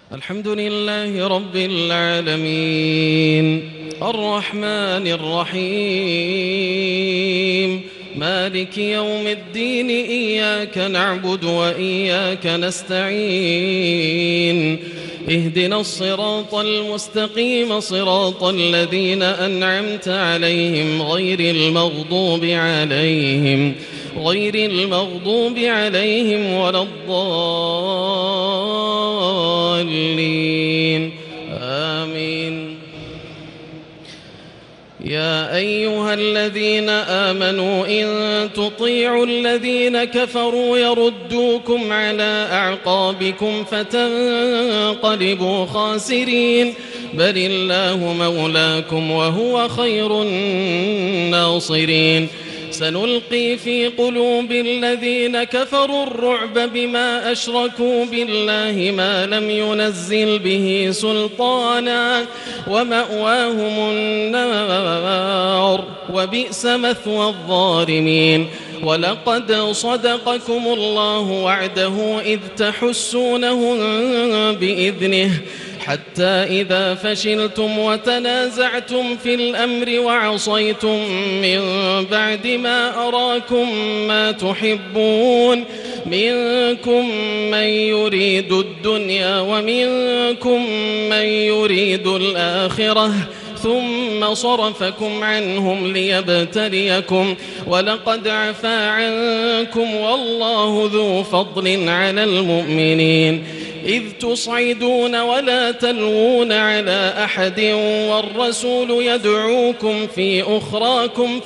الحمد لله رب العالمين الرحمن الرحيم مالك يوم الدين إياك نعبد وإياك نستعين اهدنا الصراط المستقيم صراط الذين أنعمت عليهم غير المغضوب عليهم ولا الضالين آمين. يا أيها الذين آمنوا إن تطيعوا الذين كفروا يردوكم على أعقابكم فتنقلبوا خاسرين بل الله مولاكم وهو خير الناصرين. سنلقي في قلوب الذين كفروا الرعب بما أشركوا بالله ما لم ينزل به سلطانا ومأواهم النار وبئس مثوى الظالمين. ولقد صدقكم الله وعده إذ تحسونهم بإذنه حتى إذا فشلتم وتنازعتم في الأمر وعصيتم من بعد ما أراكم ما تحبون منكم من يريد الدنيا ومنكم من يريد الآخرة ثم صرفكم عنهم ليبتليكم ولقد عفا عنكم والله ذو فضل على المؤمنين. إذ تصعدون ولا تلوون على أحد والرسول يدعوكم في أخراكم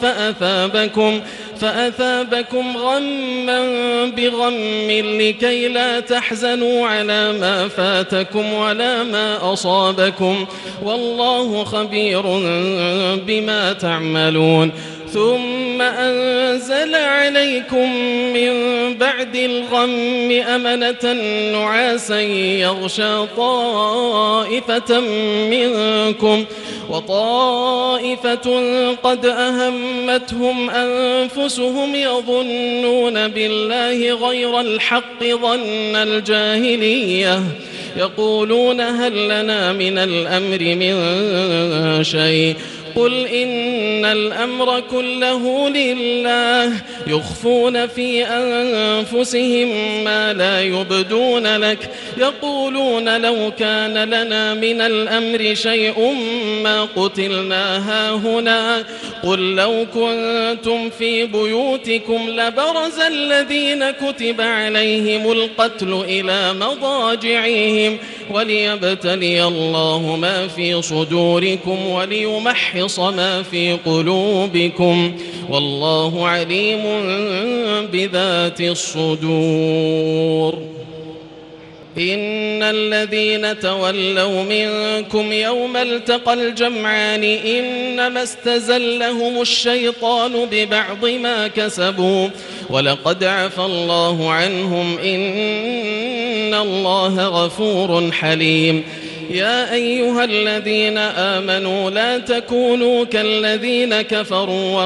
فأثابكم غما بغم لكي لا تحزنوا على ما فاتكم ولا ما أصابكم والله خبير بما تعملون. ثم أنزل عليكم من بعد الغم أمنة نعاسا يغشى طائفة منكم وطائفة قد أهمتهم أنفسهم يظنون بالله غير الحق ظن الجاهلية يقولون هل لنا من الأمر من شيء قل إن الأمر كله لله يخفون في أنفسهم ما لا يبدون لك يقولون لو كان لنا من الأمر شيء ما قتلنا هاهنا قل لو كنتم في بيوتكم لبرز الذين كتب عليهم القتل إلى مضاجعهم وليبتلي الله ما في صدوركم وليمحص ما في قلوبكم والله عليم بذات الصدور. إن الذين تولوا منكم يوم التقى الجمعان إنما استزلهم الشيطان ببعض ما كسبوا ولقد عفى الله عنهم إن الله غفور حليم. يا أيها الذين آمنوا لا تكونوا كالذين كفروا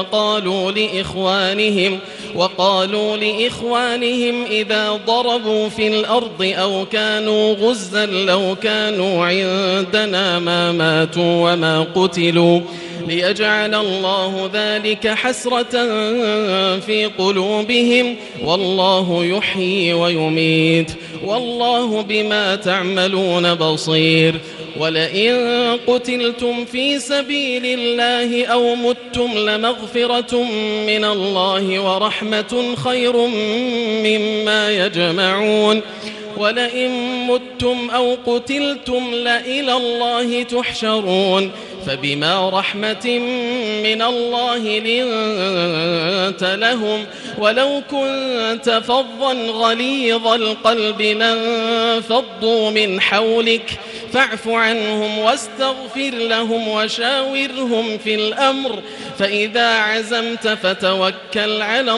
وقالوا لإخوانهم إذا ضربوا في الأرض أو كانوا غزا لو كانوا عندنا ما ماتوا وما قتلوا ليجعل الله ذلك حسرة في قلوبهم والله يحيي ويميت والله بما تعملون بصير. ولئن قتلتم في سبيل الله أو متم لمغفرة من الله ورحمة خير مما يجمعون. ولئن متم أو قتلتم لإلى الله تحشرون فبما رحمة من الله لنت لهم ولو كنت فظا غليظ القلب لانفضوا من حولك فاعف عنهم واستغفر لهم وشاورهم في الأمر فإذا عزمت فتوكل على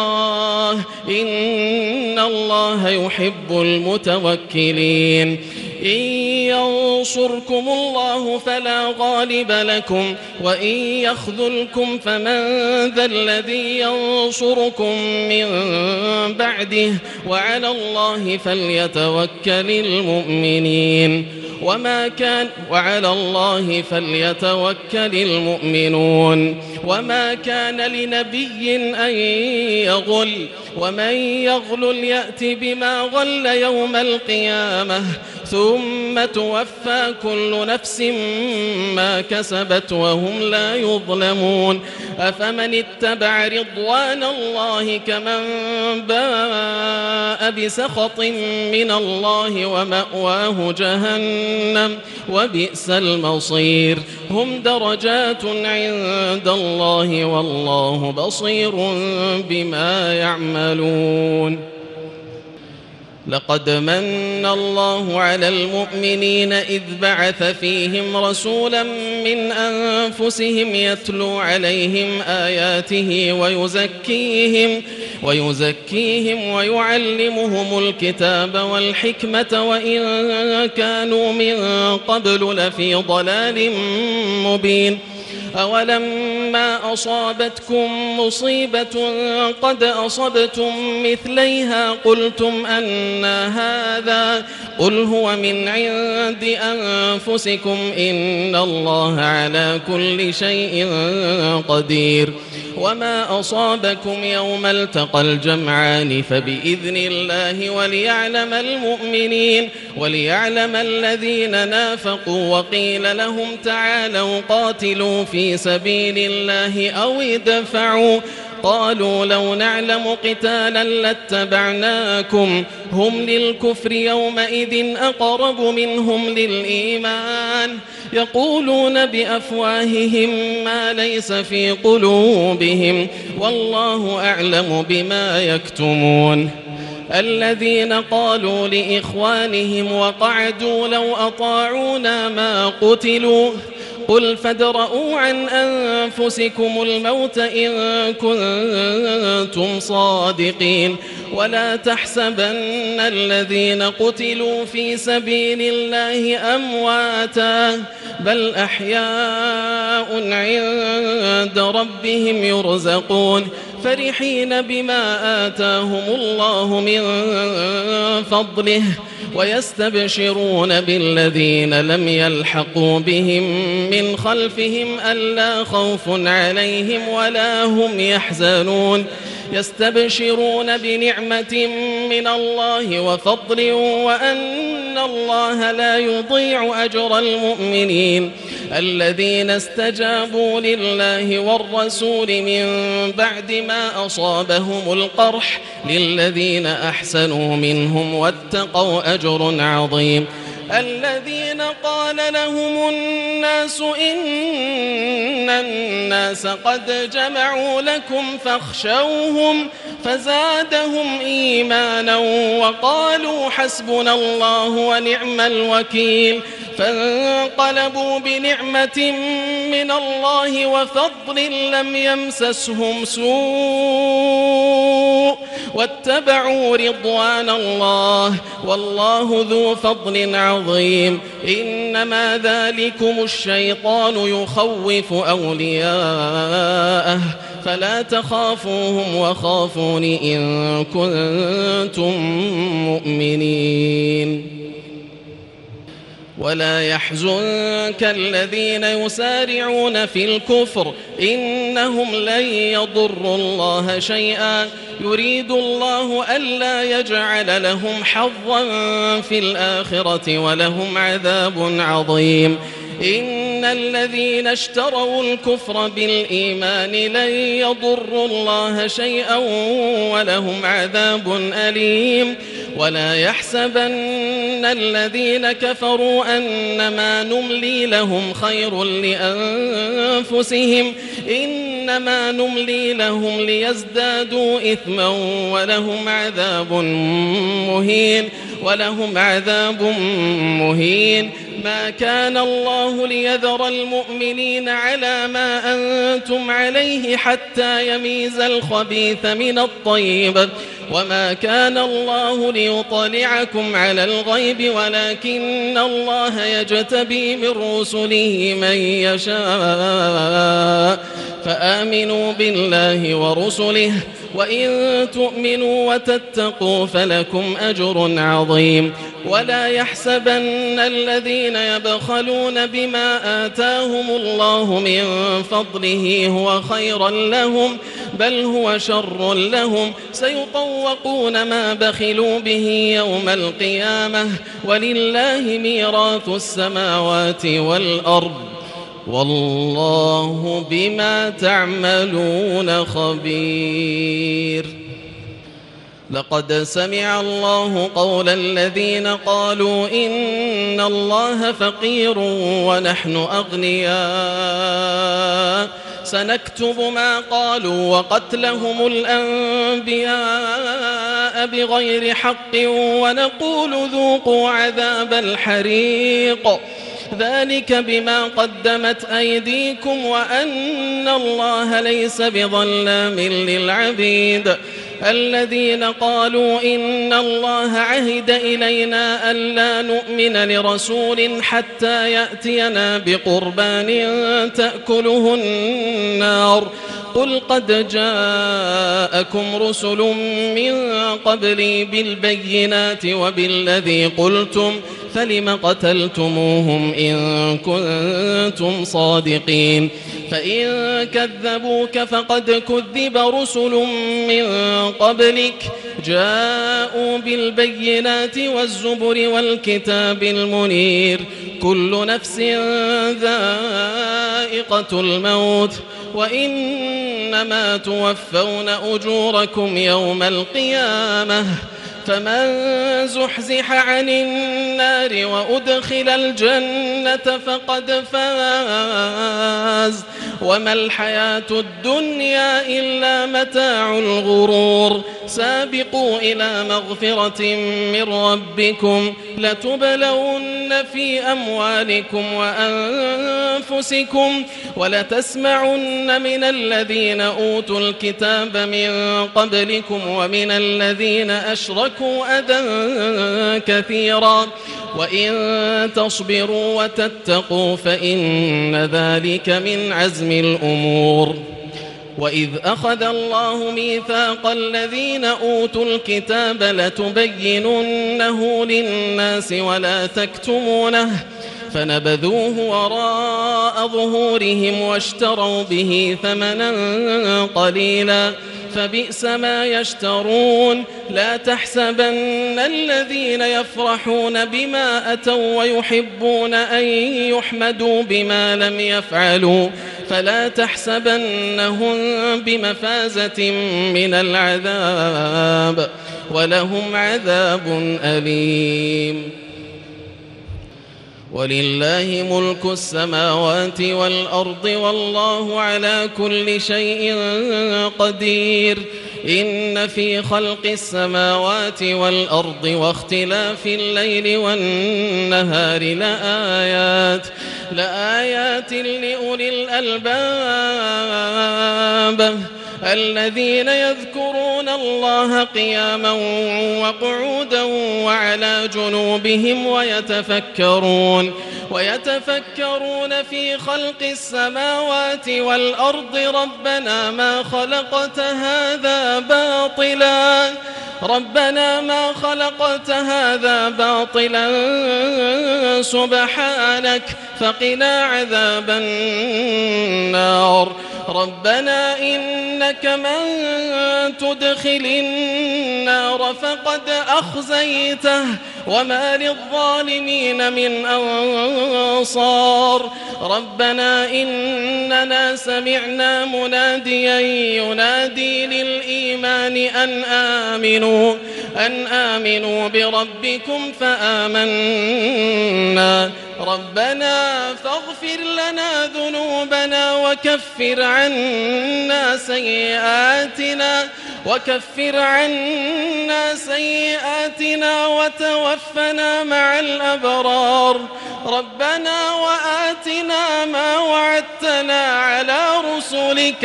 الله إن الله يحب المتوكلين. إن ينصركم الله فلا غالب لكم وإن يخذلكم فمن ذا الذي ينصركم من بعده وعلى الله فليتوكل المؤمنين وعلى الله فليتوكل المؤمنون وما كان لنبي أن يغل ومن يغل يأت بما غل يوم القيامة ثم توفى كل نفس ما كسبت وهم لا يظلمون أفمن اتبع رضوان الله كمن باء بسخط من الله ومأواه جهنم وبئس المصير هم درجات عند الله والله بصير بما يعملون لقد من الله على المؤمنين إذ بعث فيهم رسولا من أنفسهم يتلو عليهم آياته ويزكيهم ويعلمهم الكتاب والحكمة وإن كانوا من قبل لفي ضلال مبين أولما أصابتكم مصيبة قد أصبتم مثليها قلتم أن هذا قل هو من عند أنفسكم إن الله على كل شيء قدير وما أصابكم يوم التقى الجمعان فبإذن الله وليعلم المؤمنين وليعلم الذين نافقوا وقيل لهم تعالوا قاتلوا في سبيل الله أو ادفعوا قالوا لو نعلم قتالا لاتبعناكم هم للكفر يومئذ أقرب منهم للإيمان يقولون بأفواههم ما ليس في قلوبهم والله أعلم بما يكتمون الذين قالوا لإخوانهم وقعدوا لو أطاعونا ما قتلوا قل فادرءوا عن أنفسكم الموت إن كنتم صادقين ولا تحسبن الذين قتلوا في سبيل الله أمواتا بل أحياء عند ربهم يرزقون فرحين بما آتاهم الله من فضله ويستبشرون بالذين لم يلحقوا بهم من خلفهم ألا خوف عليهم ولا هم يحزنون يستبشرون بنعمة من الله وفضل وأن الله لا يضيع أجر المؤمنين الذين استجابوا لله والرسول من بعد ما أصابهم القرح للذين أحسنوا منهم واتقوا أجر عظيم الذين قال لهم الناس إن الناس قد جمعوا لكم فاخشوهم فزادهم إيمانا وقالوا حسبنا الله ونعم الوكيل فانقلبوا بنعمة من الله وفضل لم يمسسهم سوء واتبعوا رضوان الله والله ذو فضل عظيم إنما ذلكم الشيطان يخوف أولياءه فلا تخافوهم وخافون إن كنتم مؤمنين ولا يحزنك الذين يسارعون في الكفر إنهم لن يضروا الله شيئا يريد الله ألا يجعل لهم حظا في الآخرة ولهم عذاب عظيم إن الذين اشتروا الكفر بالإيمان لن يضروا الله شيئا ولهم عذاب أليم ولا يحسبن الذين كفروا أنما نملي لهم خير لأنفسهم إنما نملي لهم ليزدادوا إثما ولهم عذاب مهين ما كان الله ليذر المؤمنين على ما أنتم عليه حتى يميز الخبيث من الطيب وما كان الله ليطلعكم على الغيب ولكن الله يجتبي من رسله من يشاء فآمنوا بالله ورسله وإن تؤمنوا وتتقوا فلكم أجر عظيم ولا يحسبن الذين يبخلون بما آتاهم الله من فضله هو خيرا لهم بل هو شر لهم سيطوقون ما بخلوا به يوم القيامة ولله ميراث السماوات والأرض والله بما تعملون خبير. لقد سمع الله قول الذين قالوا إن الله فقير ونحن أغنياء سنكتب ما قالوا وقتلهم الأنبياء بغير حق ونقول ذوقوا عذاب الحريق ذلك بما قدمت أيديكم وأن الله ليس بظلام للعبيد. الذين قالوا إن الله عهد إلينا ألا نؤمن لرسول حتى يأتينا بقربان تأكله النار قل قد جاءكم رسل من قبلي بالبينات وبالذي قلتم فلم قتلتموهم إن كنتم صادقين فإن كذبوك فقد كذب رسل من قبلك جاءوا بالبينات والزبر والكتاب المنير كل نفس ذائقة الموت وإنما توفون أجوركم يوم القيامة فمن زحزح عن النار وأدخل الجنة فقد فاز وما الحياة الدنيا إلا متاع الغرور. سابقوا إلى مغفرة من ربكم لتبلون في أموالكم وأنفسكم ولتسمعن من الذين أوتوا الكتاب من قبلكم ومن الذين أشركوا أذى كثيرا وإن تصبروا وتتقوا فإن ذلك من عزم الأمور. وإذ أخذ الله ميثاق الذين أوتوا الكتاب لتبيننه للناس ولا تكتمونه فنبذوه وراء ظهورهم واشتروا به ثمنا قليلا فبئس ما يشترون. لا تحسبن الذين يفرحون بما أتوا ويحبون أن يحمدوا بما لم يفعلوا فلا تحسبنهم بمفازة من العذاب ولهم عذاب أليم. ولله ملك السماوات والأرض والله على كل شيء قدير. إن في خلق السماوات والأرض واختلاف الليل والنهار لآيات لأولي الألباب الذين يذكرون الله قياما وقعودا وعلى جنوبهم ويتفكرون في خلق السماوات والأرض ربنا ما خلقت هذا باطلا سبحانك فقنا عذاب النار. ربنا إنك من تدخل النار فقد أخزيته وما للظالمين من أنصار. ربنا إننا سمعنا مناديا ينادي للإيمان أن آمنوا بربكم فآمنا. ربنا فاغفر لنا ذنوبنا وكفر عنا سيئاتنا وتوفنا مع الأبرار. ربنا وآتنا ما وعدتنا على رسلك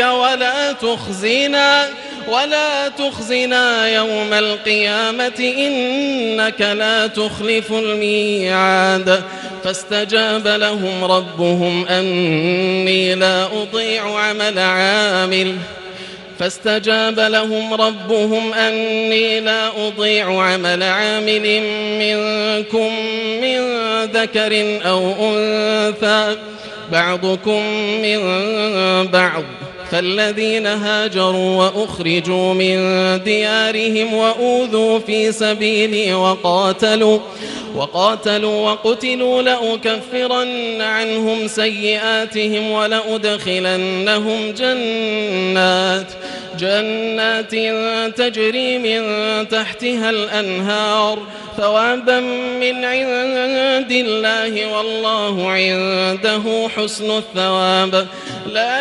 ولا تخزنا يوم القيامة إنك لا تخلف الميعاد. فاستجاب لهم ربهم أني لا أضيع عمل عامل منكم من ذكر أو أنثى بعضكم من بعض، فالذين هاجروا وأخرجوا من ديارهم وأوذوا في سبيلي وقاتلوا وقتلوا لأكفرن عنهم سيئاتهم ولأدخلنهم جنات تجري من تحتها الأنهار ثوابا من عند الله والله عنده حسن الثواب. لا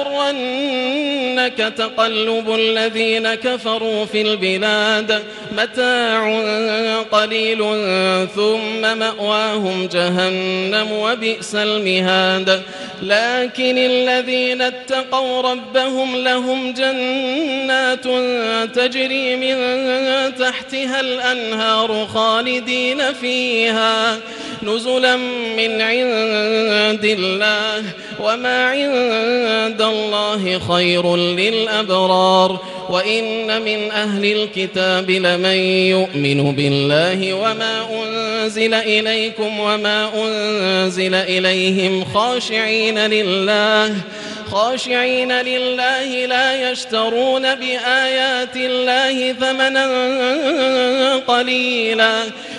يغرنك تقلب الذين كفروا في البلاد، متاع قليل ثم مأواهم جهنم وبئس المهاد. لكن الذين اتقوا ربهم لهم جنات تجري من تحتها الأنهار خالدين فيها نزلا من عند الله، وما عند الله خير للأبرار. وإن من أهل الكتاب لمن يؤمن بالله وما أنزل إليكم وما أنزل إليهم خاشعين لله لا يشترون بآيات الله ثمنا قليلا،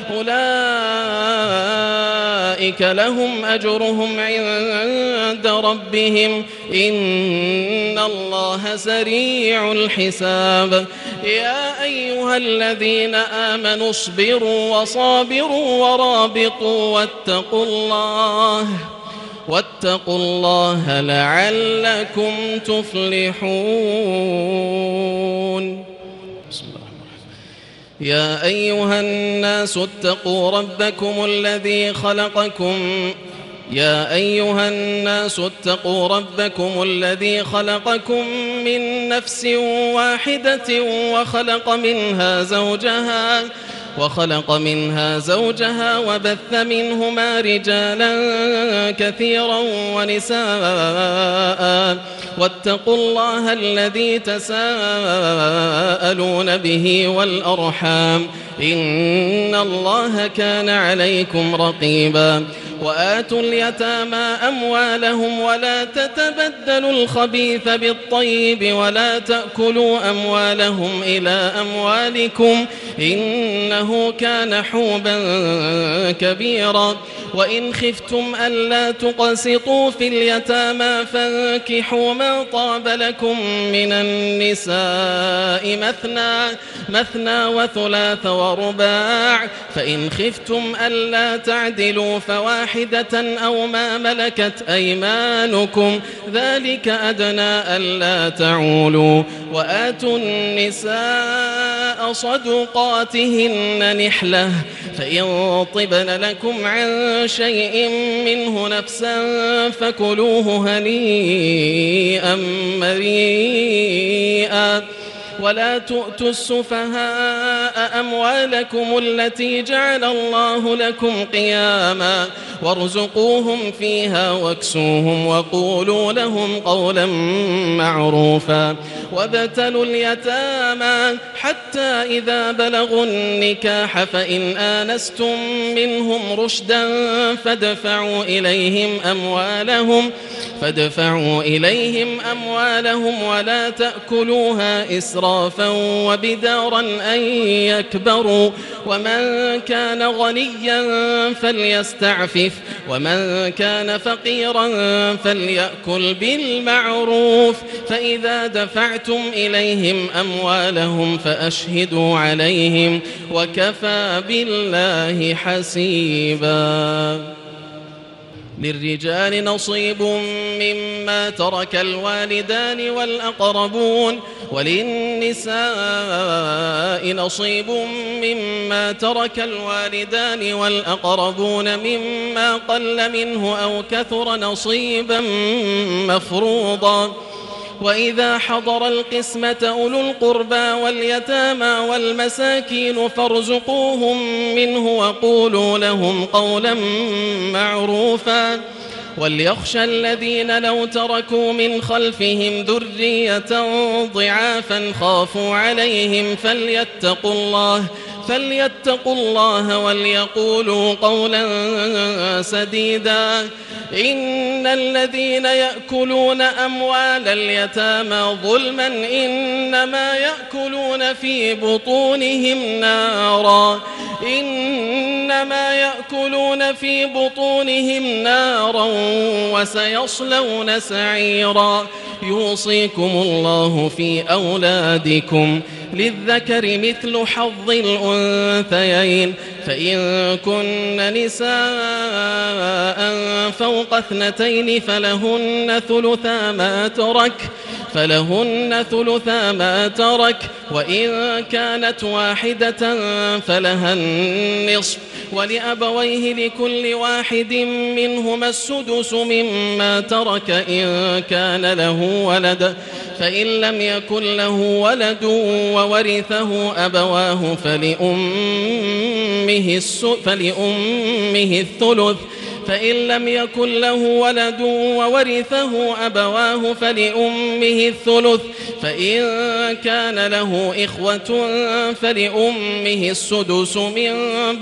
أولئك لهم أجرهم عند ربهم إن الله سريع الحساب. يا أيها الذين آمنوا اصبروا وصابروا ورابطوا واتقوا الله لعلكم تفلحون. بسم الله الرحمن الرحيم. يا أيها الناس اتقوا ربكم الذي خلقكم من نفس واحدة وخلق منها زوجها وبث منهما رجالا كثيرا ونساء، واتقوا الله الذي تساءلون به والأرحام إن الله كان عليكم رقيبا. وآتوا اليتامى أموالهم ولا تتبدلوا الخبيث بالطيب ولا تأكلوا أموالهم إلى أموالكم إنه كان حوبا كبيرا. وإن خفتم ألا تقسطوا في اليتامى فانكحوا ما طاب لكم من النساء مثنى وثلاث ورباع، فإن خفتم ألا تعدلوا فواحدة أو ما ملكت أيمانكم ذلك أدنى ألا تعولوا. وآتوا النساء صدقاتهن نحلة، فإن طبن لكم عن شيء منه نفسا فكلوه هنيئا مريئا. ولا تؤتوا السفهاء أموالكم التي جعل الله لكم قياما وارزقوهم فيها واكسوهم وقولوا لهم قولا معروفا. وابتلوا اليتامى حتى إذا بلغوا النكاح فإن آنستم منهم رشدا فادفعوا إليهم أموالهم ولا تأكلوها إسرافا وبدارا أن يكبروا. ومن كان غنيا فليستعفف ومن كان فقيرا فليأكل بالمعروف. فإذا دفعتم إليهم أموالهم فأشهدوا عليهم وكفى بالله حسيبا. للرجال نصيب مما ترك الوالدان والأقربون وللنساء نصيب مما ترك الوالدان والأقربون مما قل منه أو كثر نصيبا مفروضا وإذا حضر القسمة أولو القربى واليتامى والمساكين فارزقوهم منه وقولوا لهم قولا معروفا وليخشى الذين لو تركوا من خلفهم ذرية ضعافا خافوا عليهم فليتقوا الله وليقولوا قولا سديدا إن الذين يأكلون أموال اليتامى ظلما إنما يأكلون في بطونهم نارا وسيصلون سعيرا يوصيكم الله في أولادكم للذكر مثل حظ الأنثيين فإن كن نساء فوق 2 فلهن ثلثا ما ترك وإن كانت واحدة فلها النصف ولأبويه لكل واحد منهما السدس مما ترك إن كان له ولد فإن لم يكن له ولد وورثه أبواه فلأمه الثلث فإن لم يكن له ولد وورثه أبواه فلأمه الثلث فإن كان له إخوة فلأمه السدس من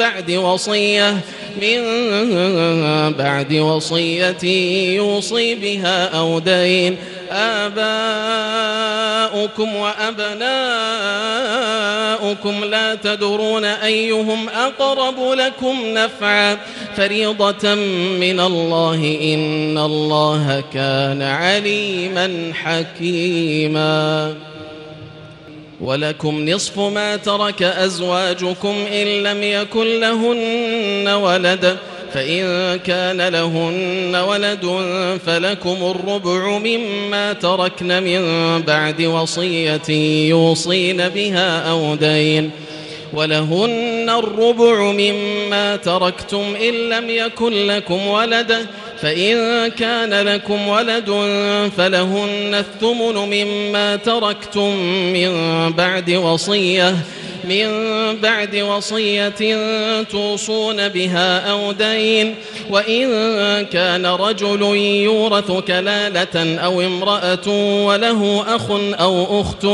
بعد وصية يوصي بها أو دين آباؤكم وأبناؤكم لا تدرون أيهم أقرب لكم نفعا فريضة من الله إن الله كان عليما حكيما ولكم نصف ما ترك أزواجكم إن لم يكن لهن ولد فإن كان لهن ولد فلكم الربع مما تركن من بعد وصية يوصين بها أو دين ولهن الربع مما تركتم إن لم يكن لكم ولد فإن كان لكم ولد فلهن الثمن مما تركتم من بعد وصية توصون بها أو دين وإن كان رجل يورث كلالة أو امرأة وله أخ أو أخت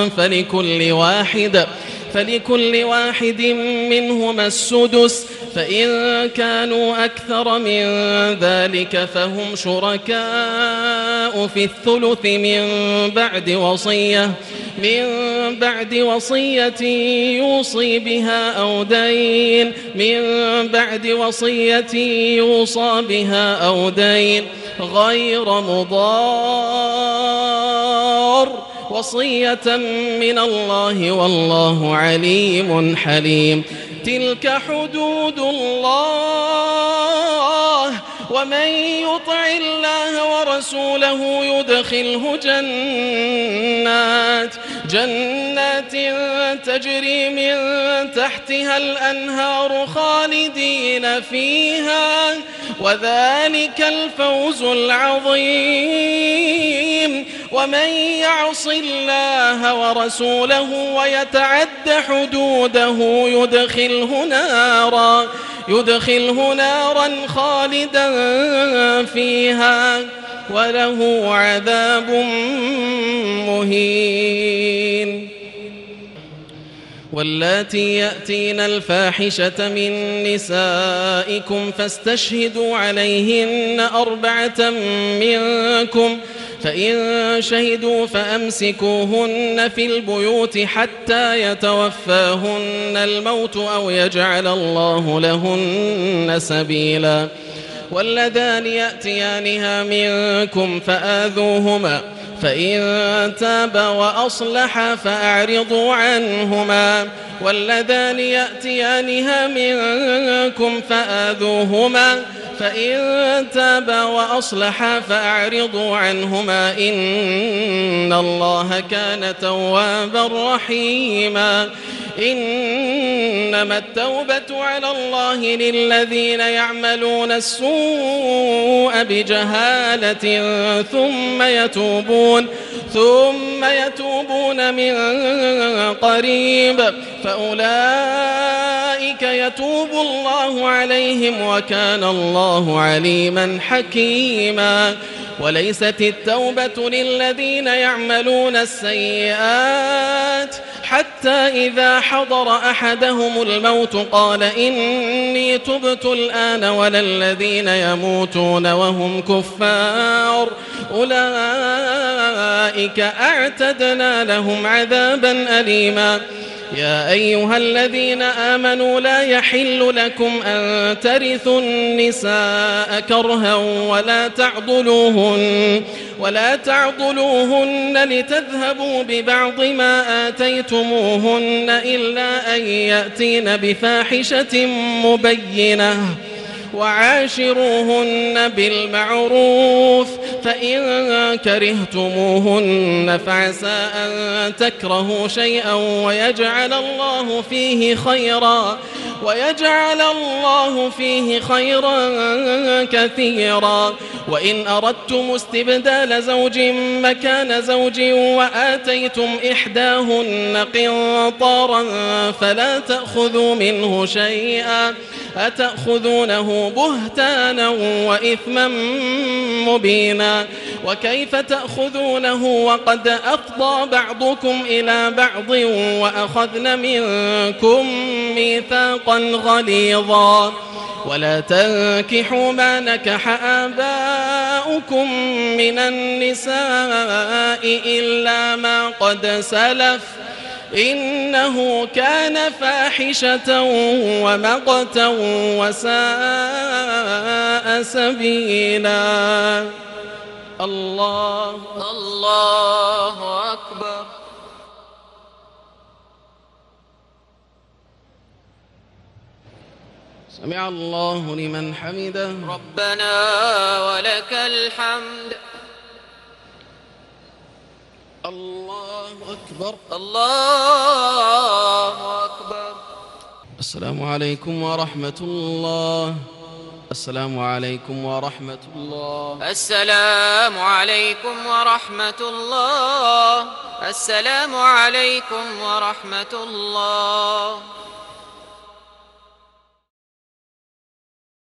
فلكل واحد منهما السدس فإن كانوا أكثر من ذلك فهم شركاء في الثلث من بعد وصية يوصي بها أو دين يوصى بها أو دين غير مضار وصية من الله والله عليم حليم تلك حدود الله ومن يطع الله ورسوله يدخله جنات تجري من تحتها الأنهار خالدين فيها وذلك الفوز العظيم ومن يعص الله ورسوله ويتعد حدوده يدخله نارا خالدا فيها وله عذاب مهين واللاتي يأتين الفاحشة من نسائكم فاستشهدوا عليهن 4 منكم فإن شهدوا فأمسكوهن في البيوت حتى يتوفاهن الموت أو يجعل الله لهن سبيلا واللذان يأتيانها منكم فآذوهما فإن تابا وأصلحا فأعرضوا عنهما واللذان يأتيانها منكم فآذوهما فإن تابا وأصلحا فأعرضوا عنهما إن الله كان توابا رحيما إنما التوبة على الله للذين يعملون السوء بجهالة ثم يتوبون من قريب فأولئك يتوب الله عليهم وكان الله عليما حكيما وليست التوبة للذين يعملون السيئات حتى إذا حضر أحدهم الموت قال إني تبت الآن ولا الذين يموتون وهم كفار أولئك أعتدنا لهم عذابا أليما يا أيها الذين آمنوا لا يحل لكم أن ترثوا النساء كرها ولا تعضلوهن لتذهبوا ببعض ما آتيتموهن إلا أن يأتين بفاحشة مبينة وعاشروهن بالمعروف فإن كرهتموهن فعسى أن تكرهوا شيئا ويجعل الله فيه خيرا كثيرا وإن أردتم استبدال زوج مكان زوج وآتيتم إحداهن قنطارا فلا تأخذوا منه شيئا أتأخذونه بهتانا وإثما مبينا وكيف تأخذونه وقد أفضى بعضكم إلى بعض وأخذن منكم ميثاقا غليظا ولا تنكحوا ما نكح آباؤكم من النساء إلا ما قد سلف إنه كان فاحشة ومقتا وساء سبيلا الله أكبر سمع الله لمن حمده ربنا ولك الحمد الله أكبر الله أكبر السلام عليكم ورحمة الله السلام عليكم ورحمة الله السلام عليكم ورحمة الله السلام عليكم ورحمة الله